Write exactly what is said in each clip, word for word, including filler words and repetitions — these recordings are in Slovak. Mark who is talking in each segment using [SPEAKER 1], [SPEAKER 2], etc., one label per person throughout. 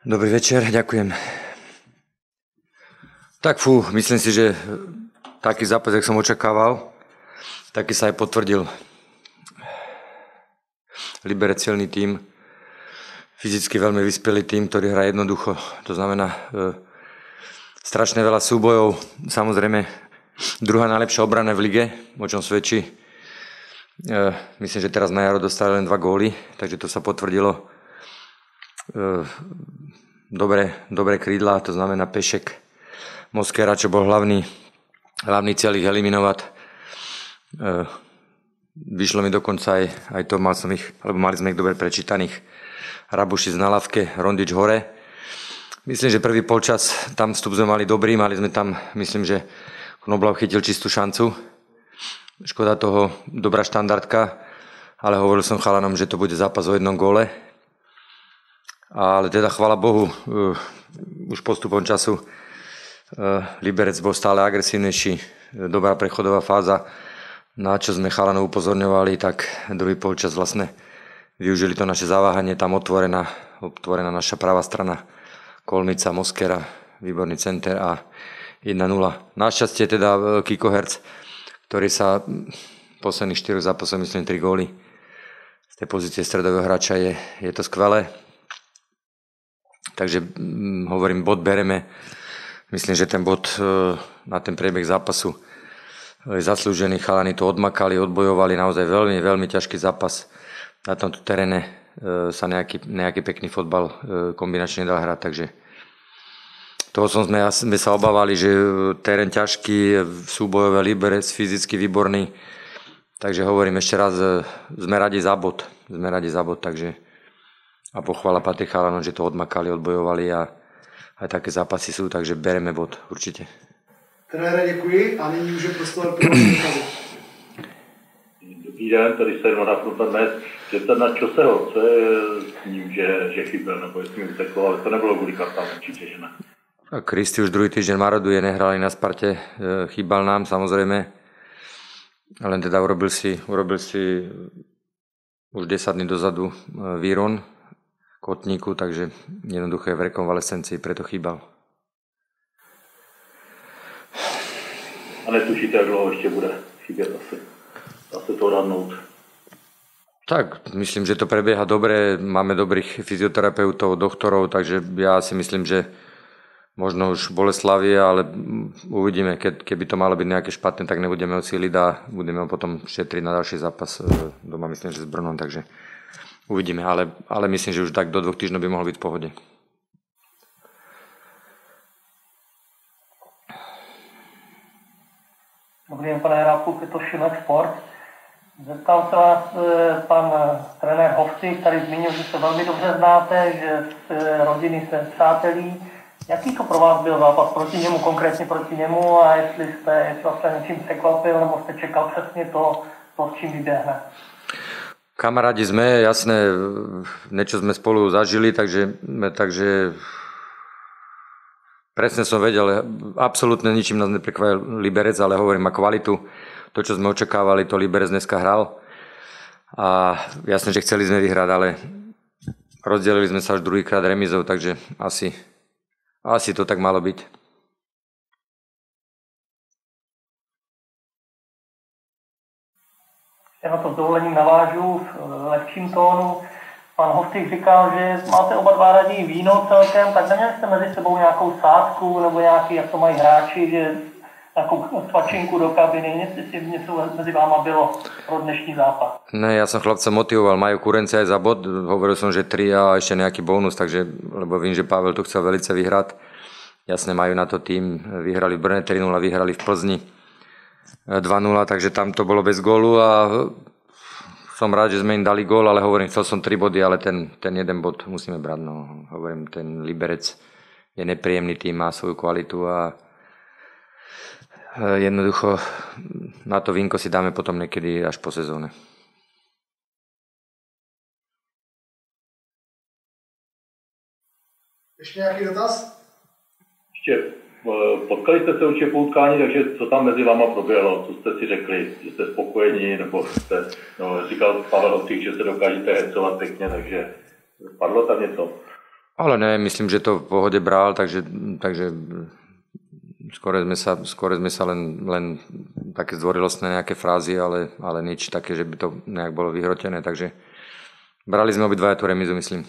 [SPEAKER 1] Dobrý večer, ďakujem. Tak fú, myslím si, že taký zápas, jak som očakával, taký sa aj potvrdil. Liberec silný tím, fyzicky veľmi vyspelý tím, ktorý hrá jednoducho. To znamená e, strašne veľa súbojov. Samozrejme, druhá najlepšia obrana v lige, o čom svedčí. E, myslím, že teraz na jaro dostali len dva góly, takže to sa potvrdilo. E, dobre, dobre krídla, to znamená Pešek, Mosquera, čo bol hlavný, hlavný cieľ ich eliminovať. E, vyšlo mi dokonca aj, aj to, mal som ich, alebo mali sme ich dobre prečítaných. Rabušic na lavke, Rondič hore. Myslím, že prvý polčas, tam vstup sme mali dobrý, mali sme tam, myslím, že Knoblau chytil čistú šancu. Škoda toho, dobrá štandardka, ale hovoril som chalanom, že to bude zápas o jednom góle. Ale teda chvála Bohu, uh, už postupom času uh, Liberec bol stále agresívnejší, dobrá prechodová fáza, na čo sme chalanov upozorňovali, tak druhý polčas vlastne využili to naše zaváhanie, tam otvorená, otvorená naša pravá strana, Kolmica, Mosquera, výborný center a jedna nula. Našťastie teda Kiko Herc, ktorý sa posledných štyroch zápasov, myslím, tri góly z tej pozície stredového hráča, je, je to skvelé. Takže hm, hovorím, bod bereme. Myslím, že ten bod e, na ten priebeh zápasu je zaslúžený. Chalani to odmakali, odbojovali. Naozaj veľmi, veľmi ťažký zápas. Na tomto teréne e, sa nejaký, nejaký pekný fotbal e, kombinačne nedal hrať. Takže toho som sme, sme sa obávali, že terén ťažký, súbojové, Liberec, fyzicky výborný. Takže hovorím ešte raz, e, sme radi za bod. Sme radi za bod, takže a pochvála patrí chalanom, že to odmakali, odbojovali a aj také zápasy sú, takže bereme bod určite.
[SPEAKER 2] Trenére, děkuji a nyní může prostor pro vás.
[SPEAKER 3] Dobrý den, tady se jenom napnuta dnes. Zeptat na Čoseho, co je s ním, že, že chyběl, nebo jestli mi uteklo, ale to nebylo kvůli kartám, určitě, že ne.
[SPEAKER 1] Kristi už druhý týždeň maroduje, nehrali na Sparte, chýbal nám samozrejme, len teda urobil si, urobil si už desať dní dozadu výron kotníku, takže jednoducho je v rekonvalescencii, preto chýbal.
[SPEAKER 3] A netušíte, jak dlouho ještě bude chybět asi? Dá se to odhadnout?
[SPEAKER 1] Tak, myslím, že to prebieha dobre, máme dobrých fyzioterapeutov, doktorov, takže ja si myslím, že možno už Boleslavie, ale uvidíme, Ke, keby to malo byť nejaké špatné, tak nebudeme ho cíliť a budeme ho potom šetriť na ďalší zápas doma, myslím, že s Brnom, takže uvidíme, ale, ale myslím, že už tak do dvoch týždňov by mohol byť v pohode.
[SPEAKER 4] Dobrý den, pane Rábku, je to Šimek Sport. Zeptal se vás pan trenér Hovci, který zmínil, že se velmi dobře znáte, že z rodiny se přátelí. Jaký to pro vás byl zápas proti němu, konkrétně proti němu a jestli jste, jestli vás něčím překvapil, nebo jste čekal přesně to, to s čím vyběhne?
[SPEAKER 1] Kamarádi sme, jasné, niečo sme spolu zažili, takže, takže presne som vedel, absolútne ničím nás neprekvapil Liberec, ale hovorím, má kvalitu. To, čo sme očakávali, to Liberec dneska hral. A jasné, že chceli sme vyhrať, ale rozdelili sme sa až druhýkrát remizou, takže asi, asi to tak malo byť.
[SPEAKER 4] Já na to s dovolením navážu v lehčím tónu. Pan Hovcik říkal, že máte oba dva radí víno celkem, tak neměli jste mezi sebou nějakou sázku nebo nějaký, jak to mají hráči, že nějakou svačinku do kabiny, jestli něco mezi váma bylo pro dnešní zápas.
[SPEAKER 1] Ne, ja som chlapca motivoval, majú kurence aj za bod, hovoril som, že tri a ešte nejaký bonus, takže, lebo vím, že Pavel tu chcel velice vyhrať. Jasne, majú na to tým, vyhrali v Brne tri nula, vyhrali v Plzni dva nula, takže tam to bolo bez gólu a som rád, že sme im dali gól, ale hovorím, chcel som tri body, ale ten, ten jeden bod musíme brať. No. Hovorím, ten Liberec je nepríjemný tým, má svoju kvalitu a jednoducho na to vínko si dáme potom niekedy až po sezóne.
[SPEAKER 2] Ještě nějaký dotaz?
[SPEAKER 3] Ještě potkali jste se určitě po utkání, takže co tam mezi váma proběhlo? Co jste si řekli? Že jste spokojení? Nebo jste, no, říkal Pavel Hovcik, že se dokážete hecovat pěkně, takže padlo tam něco?
[SPEAKER 1] Ale ne, myslím, že to v pohode bral, takže, takže skôr sme sa, skôr sme sa len, len také zdvorilostné nejaké frázy, ale, ale nič také, že by to nejak bolo vyhrotené, takže brali sme obidvaja tú remizu, myslím.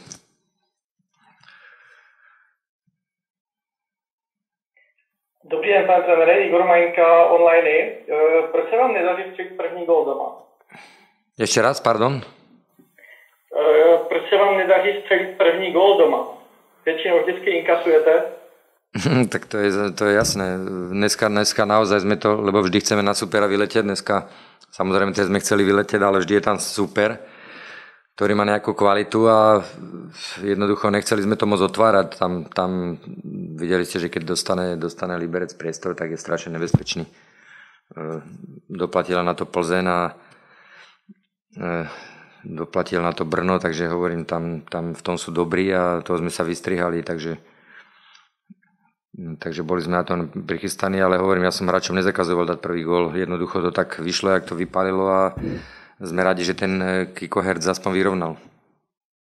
[SPEAKER 5] Dobrý den, pane trenére, Igor Majnka, online. E, proč se vám nedaří vstřelit první gól doma?
[SPEAKER 1] Ešte raz, pardon?
[SPEAKER 5] E, proč se vám nedaří střelit první gól doma? Většinou vždycky inkasujete.
[SPEAKER 1] Tak to je, to je jasné. Dneska, dneska naozaj sme to, lebo vždy chceme na supera vyletieť. Dneska samozrejme teraz sme chceli vyletieť, ale vždy je tam super, ktorý má nejakú kvalitu a jednoducho nechceli sme to moc otvárať. Tam, tam videli ste, že keď dostane, dostane Liberec priestor, tak je strašne nebezpečný. Doplatila na to Plzeň a doplatil na to Brno, takže hovorím, tam, tam v tom sú dobrí a toho sme sa vystrihali, takže takže boli sme na to prichystaní, ale hovorím, ja som hráčom nezakazoval dať prvý gól. Jednoducho to tak vyšlo, jak to vypálilo a sme radi, že ten Kiko Hertz aspoň vyrovnal.